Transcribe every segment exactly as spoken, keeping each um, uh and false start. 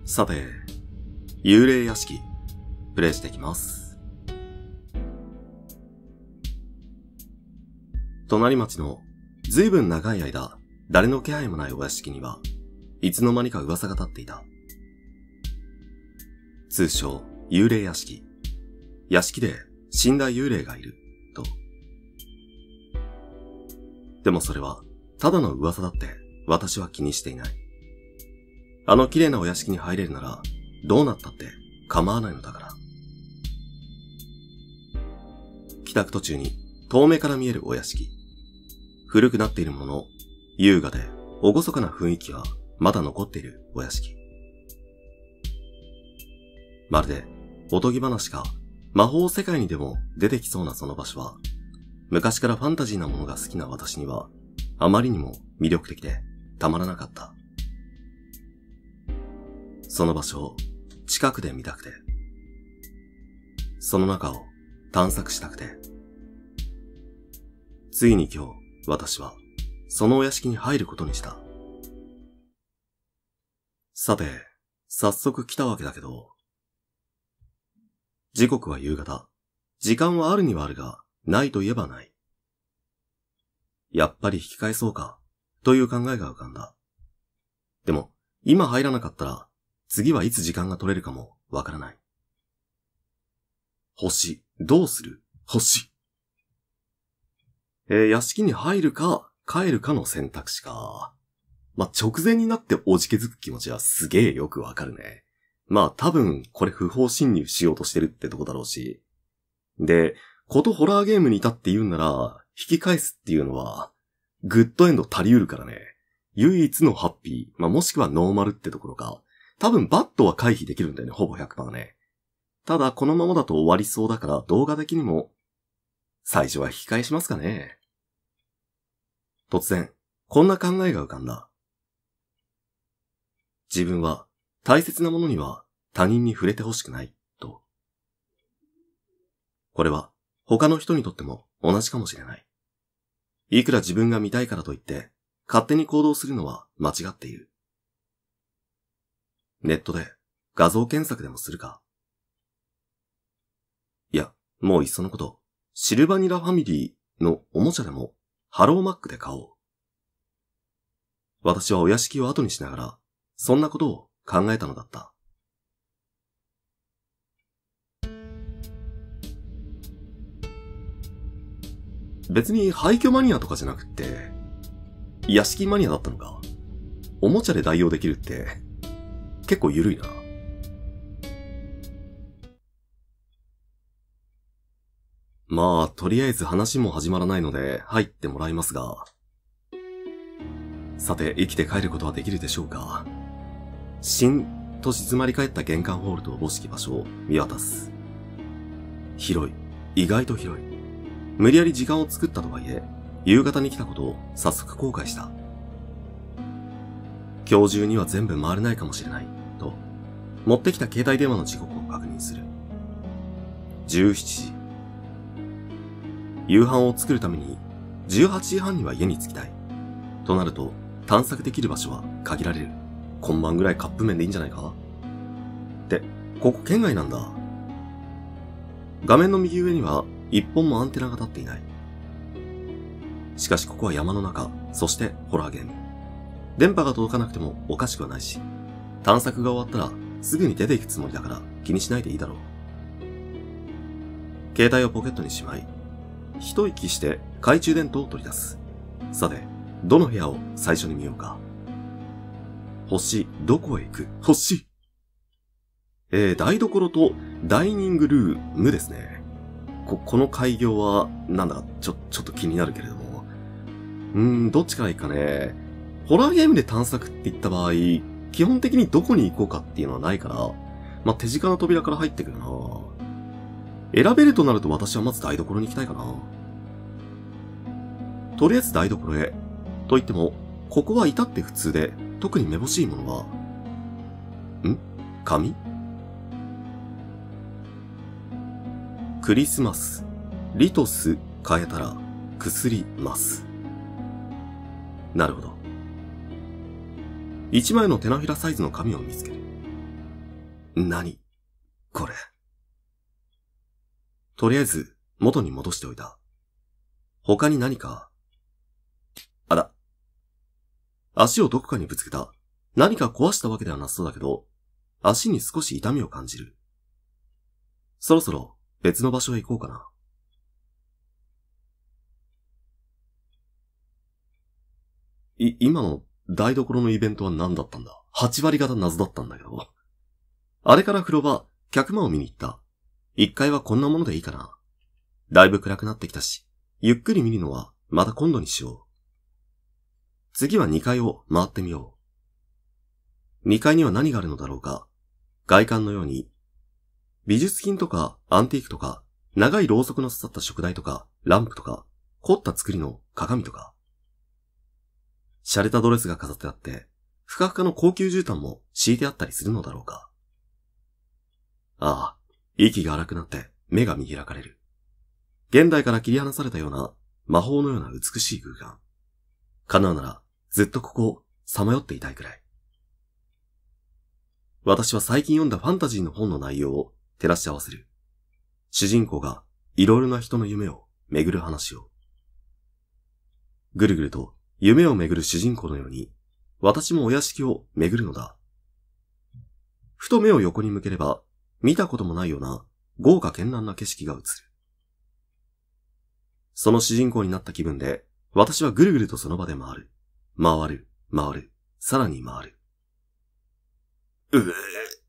さて、幽霊屋敷、プレイしていきます。隣町のずいぶん長い間、誰の気配もないお屋敷には、いつの間にか噂が立っていた。通称、幽霊屋敷。屋敷で死んだ幽霊がいる、と。でもそれは、ただの噂だって私は気にしていない。あの綺麗なお屋敷に入れるなら、どうなったって構わないのだから。帰宅途中に遠目から見えるお屋敷。古くなっているものの、優雅で厳かな雰囲気はまだ残っているお屋敷。まるでおとぎ話か魔法世界にでも出てきそうなその場所は、昔からファンタジーなものが好きな私にはあまりにも魅力的でたまらなかった。その場所を近くで見たくて、その中を探索したくて、ついに今日私はそのお屋敷に入ることにした。さて、早速来たわけだけど、時刻は夕方。時間はあるにはあるが、ないといえばない。やっぱり引き返そうか、という考えが浮かんだ。でも、今入らなかったら、次はいつ時間が取れるかもわからない。星、どうする？星。えー、屋敷に入るか、帰るかの選択肢か。まあ、直前になっておじけづく気持ちはすげえよくわかるね。まあ、多分、これ不法侵入しようとしてるってとこだろうし。で、ことホラーゲームにいたって言うんなら、引き返すっていうのは、グッドエンド足りうるからね。唯一のハッピー、まあ、もしくはノーマルってところか。多分バットは回避できるんだよね、ほぼ ひゃくパーセント ね。ただ、このままだと終わりそうだから、動画的にも、最初は引き返しますかね。突然、こんな考えが浮かんだ。自分は、大切なものには他人に触れてほしくない、と。これは、他の人にとっても同じかもしれない。いくら自分が見たいからといって、勝手に行動するのは間違っている。ネットで画像検索でもするか。いや、もういっそのこと、シルバニラファミリーのおもちゃでもハローマックで買おう。私はお屋敷を後にしながら、そんなことを考えたのだった。別に廃墟マニアとかじゃなくって、屋敷マニアだったのか。おもちゃで代用できるって、結構緩いな。まあ、とりあえず話も始まらないので入ってもらいますが。さて、生きて帰ることはできるでしょうか。しんと静まり返った玄関ホールとおぼしき場所を見渡す。広い。意外と広い。無理やり時間を作ったとはいえ、夕方に来たことを早速後悔した。今日中には全部回れないかもしれない。と、持ってきた携帯電話の時刻を確認する。じゅうしちじ。夕飯を作るために、じゅうはちじはんには家に着きたい。となると、探索できる場所は限られる。今晩ぐらいカップ麺でいいんじゃないか？って、ここ県外なんだ。画面の右上には一本もアンテナが立っていない。しかしここは山の中、そしてホラーゲーム。電波が届かなくてもおかしくはないし、探索が終わったらすぐに出ていくつもりだから気にしないでいいだろう。携帯をポケットにしまい、一息して懐中電灯を取り出す。さて、どの部屋を最初に見ようか。星、どこへ行く？星！えー、台所とダイニングルームですね。こ、この開業は、なんだ、ちょ、ちょっと気になるけれども。うーん、どっちから行くかね。ホラーゲームで探索って言った場合、基本的にどこに行こうかっていうのはないから、まあ、手近な扉から入ってくるな。選べるとなると私はまず台所に行きたいかな。とりあえず台所へ。と言っても、ここは至って普通で、特にめぼしいものは、ん？紙？クリスマス、リトス変えたら、薬ます。なるほど。一枚の手のひらサイズの紙を見つける。 何これ。とりあえず、元に戻しておいた。他に何か。あら。足をどこかにぶつけた。何か壊したわけではなさそうだけど、足に少し痛みを感じる。そろそろ別の場所へ行こうかな。い、今の台所のイベントは何だったんだ？ はち 割方謎だったんだけど。あれから風呂場、客間を見に行った。いっかいはこんなものでいいかな。だいぶ暗くなってきたし、ゆっくり見るのはまた今度にしよう。次はにかいを回ってみよう。にかいには何があるのだろうか。外観のように、美術品とかアンティークとか、長いろうそくの刺さった食台とか、ランプとか、凝った作りの鏡とか。洒落たドレスが飾ってあって、ふかふかの高級絨毯も敷いてあったりするのだろうか。ああ、息が荒くなって目が見開かれる。現代から切り離されたような魔法のような美しい空間。叶うならずっとここをさまよっていたいくらい。私は最近読んだファンタジーの本の内容を照らし合わせる。主人公がいろいろな人の夢を巡る話を。ぐるぐると夢を巡る主人公のように、私もお屋敷を巡るのだ。ふと目を横に向ければ、見たこともないような豪華絢爛な景色が映る。その主人公になった気分で、私はぐるぐるとその場で回る。回る、回る、さらに回る。うぅ。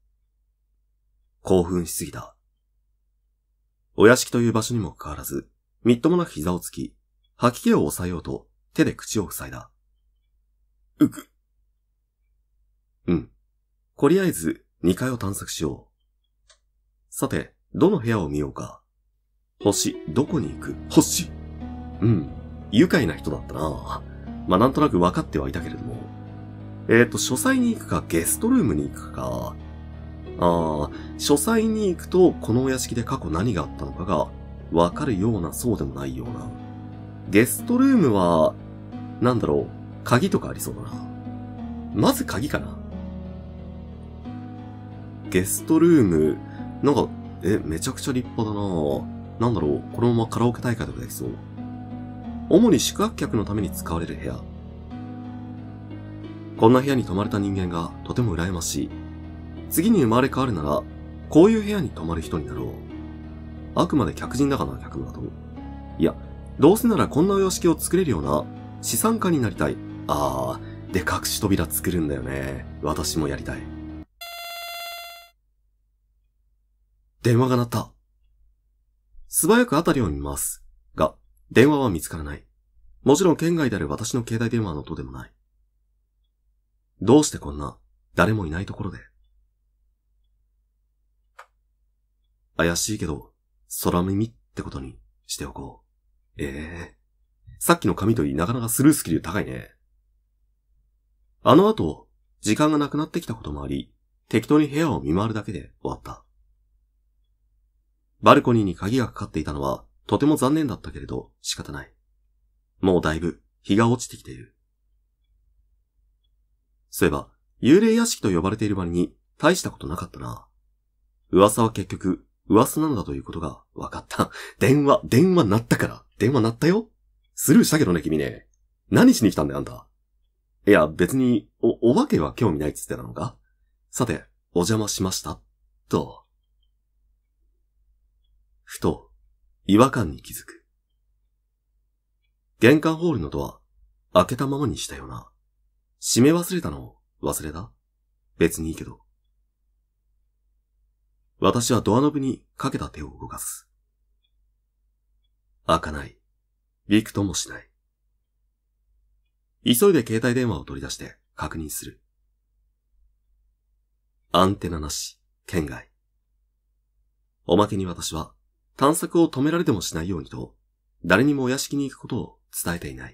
興奮しすぎた。お屋敷という場所にもかかわらず、みっともなく膝をつき、吐き気を抑えようと手で口を塞いだ。うく。うん。とりあえずにかいを探索しよう。さて、どの部屋を見ようか。星、どこに行く？星。うん。愉快な人だったな。まあ、なんとなく分かってはいたけれども。えーと、書斎に行くか、ゲストルームに行くか。ああ、書斎に行くと、このお屋敷で過去何があったのかが、分かるような、そうでもないような。ゲストルームは、なんだろう、鍵とかありそうだな。まず鍵かな。ゲストルーム、なんか、え、めちゃくちゃ立派だな。なんだろう、このままカラオケ大会とかできそう。主に宿泊客のために使われる部屋。こんな部屋に泊まれた人間がとても羨ましい。次に生まれ変わるなら、こういう部屋に泊まる人になろう。あくまで客人だからな、客だと。いや、どうせならこんなお屋敷を作れるような資産家になりたい。あー、で隠し扉作るんだよね。私もやりたい。電話が鳴った。素早くあたりを見ます。が、電話は見つからない。もちろん県外である私の携帯電話の音でもない。どうしてこんな、誰もいないところで。怪しいけど、空耳ってことにしておこう。ええー。さっきの紙といいなかなかスルースキル高いね。あの後、時間がなくなってきたこともあり、適当に部屋を見回るだけで終わった。バルコニーに鍵がかかっていたのは、とても残念だったけれど仕方ない。もうだいぶ日が落ちてきている。そういえば、幽霊屋敷と呼ばれている割に大したことなかったな。噂は結局、噂なんだということが分かった。電話、電話鳴ったから。電話鳴ったよ。スルーしたけどね、君ね。何しに来たんだよ、あんた。いや、別に、お、お化けは興味ないっつってたのか？さて、お邪魔しました。と。ふと、違和感に気づく。玄関ホールのドア、開けたままにしたよな。閉め忘れたの忘れた？別にいいけど。私はドアノブにかけた手を動かす。開かない。びくともしない。急いで携帯電話を取り出して確認する。アンテナなし、圏外。おまけに私は探索を止められてもしないようにと、誰にもお屋敷に行くことを伝えていない。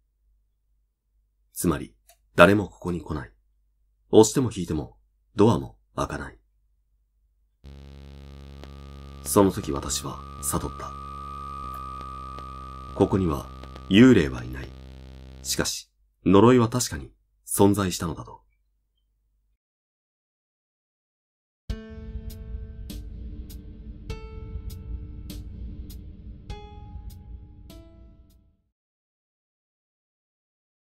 つまり、誰もここに来ない。押しても引いても、ドアも開かない。その時私は悟った。ここには幽霊はいない。しかし、呪いは確かに存在したのだと。